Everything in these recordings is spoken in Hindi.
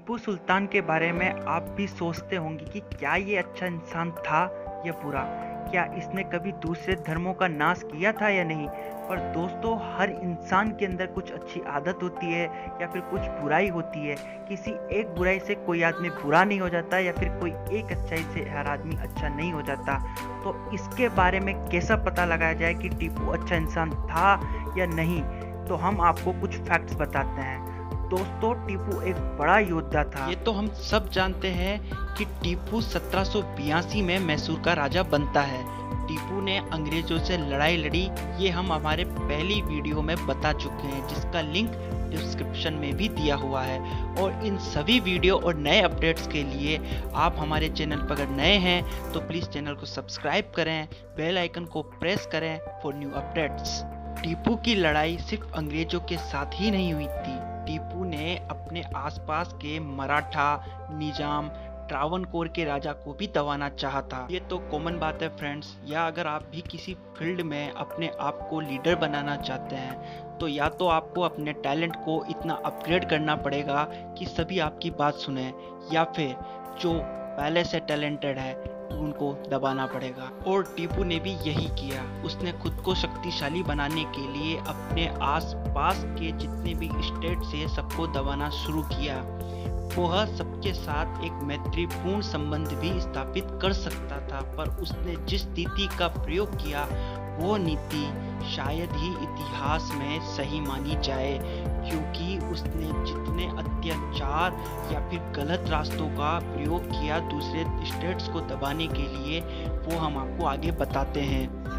टीपू सुल्तान के बारे में आप भी सोचते होंगे कि क्या ये अच्छा इंसान था या बुरा, क्या इसने कभी दूसरे धर्मों का नाश किया था या नहीं। पर दोस्तों, हर इंसान के अंदर कुछ अच्छी आदत होती है या फिर कुछ बुराई होती है। किसी एक बुराई से कोई आदमी बुरा नहीं हो जाता या फिर कोई एक अच्छाई से हर आदमी अच्छा नहीं हो जाता। तो इसके बारे में कैसा पता लगाया जाए कि टीपू अच्छा इंसान था या नहीं, तो हम आपको कुछ फैक्ट्स बताते हैं। दोस्तों, टीपू एक बड़ा योद्धा था। ये तो हम सब जानते हैं कि टीपू 1782 में मैसूर का राजा बनता है। टीपू ने अंग्रेजों से लड़ाई लड़ी, ये हम हमारे पहली वीडियो में बता चुके हैं, जिसका लिंक डिस्क्रिप्शन में भी दिया हुआ है। और इन सभी वीडियो और नए अपडेट्स के लिए आप हमारे चैनल पर अगर नए हैं तो प्लीज़ चैनल को सब्सक्राइब करें, बेल आइकन को प्रेस करें फॉर न्यू अपडेट्स। टीपू की लड़ाई सिर्फ अंग्रेजों के साथ ही नहीं हुई थी। टीपू ने अपने आसपास के मराठा, निजाम, ट्रावनकोर के राजा को भी दबाना चाहा था। ये तो कॉमन बात है फ्रेंड्स। या अगर आप भी किसी फील्ड में अपने आप को लीडर बनाना चाहते हैं तो या तो आपको अपने टैलेंट को इतना अपग्रेड करना पड़ेगा कि सभी आपकी बात सुने, या फिर जो पहले से टैलेंटेड है उनको दबाना पड़ेगा। और टीपू ने भी यही किया। उसने खुद को शक्तिशाली बनाने के लिए अपने आसपास के जितने भी स्टेट से सबको दबाना शुरू किया। वह सबके साथ एक मैत्रीपूर्ण संबंध भी स्थापित कर सकता था, पर उसने जिस नीति का प्रयोग किया वो नीति शायद ही इतिहास में सही मानी जाए, क्योंकि उसने जितने अत्याचार या फिर गलत रास्तों का प्रयोग किया दूसरे स्टेट्स को दबाने के लिए, वो हम आपको आगे बताते हैं।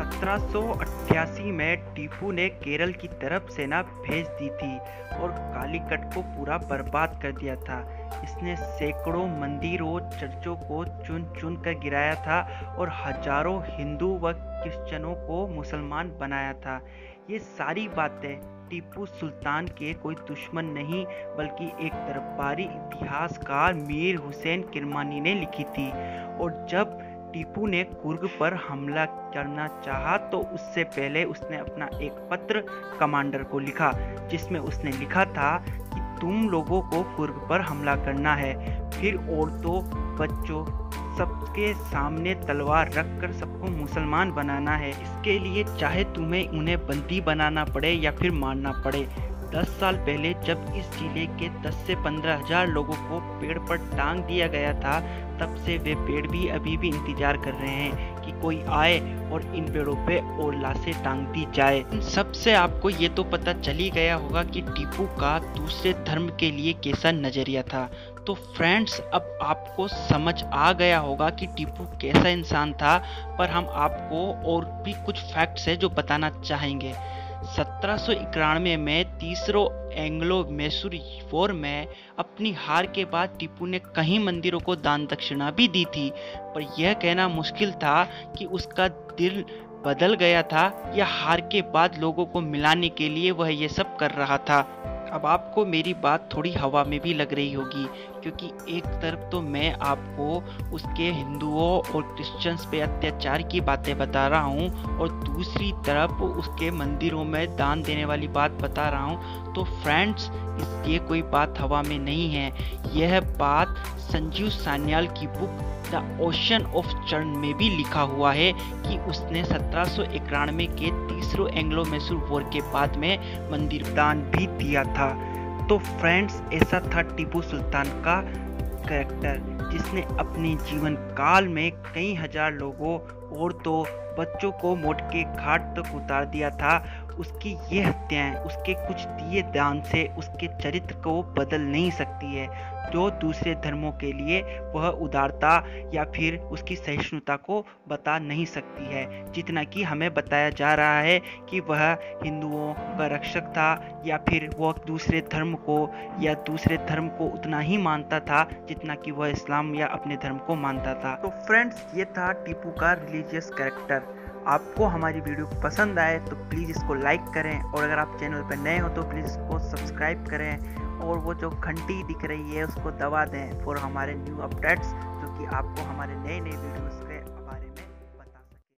1788 में टीपू ने केरल की तरफ सेना भेज दी थी और कालीकट को पूरा बर्बाद कर दिया था। इसने सैकड़ों मंदिरों, चर्चों को चुन चुन कर गिराया था और हजारों हिंदू व क्रिश्चियनों को मुसलमान बनाया था। ये सारी बातें टीपू सुल्तान के कोई दुश्मन नहीं बल्कि एक दरबारी इतिहासकार मीर हुसैन किरमानी ने लिखी थी। और जब टीपू ने कुर्ग पर हमला करना चाहा तो उससे पहले उसने अपना एक पत्र कमांडर को लिखा, जिसमें उसने लिखा था कि तुम लोगों को कुर्ग पर हमला करना है, फिर औरतों, बच्चों सबके सामने तलवार रखकर सबको मुसलमान बनाना है। इसके लिए चाहे तुम्हें उन्हें बंदी बनाना पड़े या फिर मारना पड़े। 10 साल पहले जब इस जिले के 10 से 15 हजार लोगों को पेड़ पर टांग दिया गया था, तब से वे पेड़ भी अभी भी इंतजार कर रहे हैं कि कोई आए और इन पेड़ों पे और लाशें टांग दी जाए। इन सबसे आपको ये तो पता चल ही गया होगा कि टीपू का दूसरे धर्म के लिए कैसा नजरिया था। तो फ्रेंड्स, अब आपको समझ आ गया होगा कि टीपू कैसा इंसान था, पर हम आपको और भी कुछ फैक्ट्स है जो बताना चाहेंगे। 1791 में तीसरों एंग्लो मैसूर वॉर में अपनी हार के बाद टीपू ने कई मंदिरों को दान दक्षिणा भी दी थी, पर यह कहना मुश्किल था कि उसका दिल बदल गया था या हार के बाद लोगों को मिलाने के लिए वह ये सब कर रहा था। अब आपको मेरी बात थोड़ी हवा में भी लग रही होगी, क्योंकि एक तरफ तो मैं आपको उसके हिंदुओं और क्रिश्चियंस पे अत्याचार की बातें बता रहा हूँ और दूसरी तरफ उसके मंदिरों में दान देने वाली बात बता रहा हूँ। तो फ्रेंड्स, ये कोई बात हवा में नहीं है। यह बात संजीव सान्याल की book the ocean of churn में भी लिखा हुआ है कि उसने 1791 के तीसरों एंग्लो मैसूर वॉर के बाद में मंदिर दान भी दिया था। तो फ्रेंड्स, ऐसा था टीपू सुल्तान का कैरेक्टर, जिसने अपने जीवन काल में कई हजार लोगों, औरतों, बच्चों को मौत के घाट तक उतार दिया था। उसकी ये हत्याएं उसके कुछ दिए दान से उसके चरित्र को बदल नहीं सकती है, जो दूसरे धर्मों के लिए वह उदारता या फिर उसकी सहिष्णुता को बता नहीं सकती है। जितना कि हमें बताया जा रहा है कि वह हिंदुओं का रक्षक था या फिर वह दूसरे धर्म को उतना ही मानता था जितना कि वह इस्लाम या अपने धर्म को मानता था। तो फ्रेंड्स, ये था टीपू का रिलीजियस कैरेक्टर। आपको हमारी वीडियो पसंद आए तो प्लीज़ इसको लाइक करें, और अगर आप चैनल पर नए हो तो प्लीज़ इसको सब्सक्राइब करें और वो जो घंटी दिख रही है उसको दबा दें फॉर हमारे न्यू अपडेट्स, जो कि आपको हमारे नए वीडियोस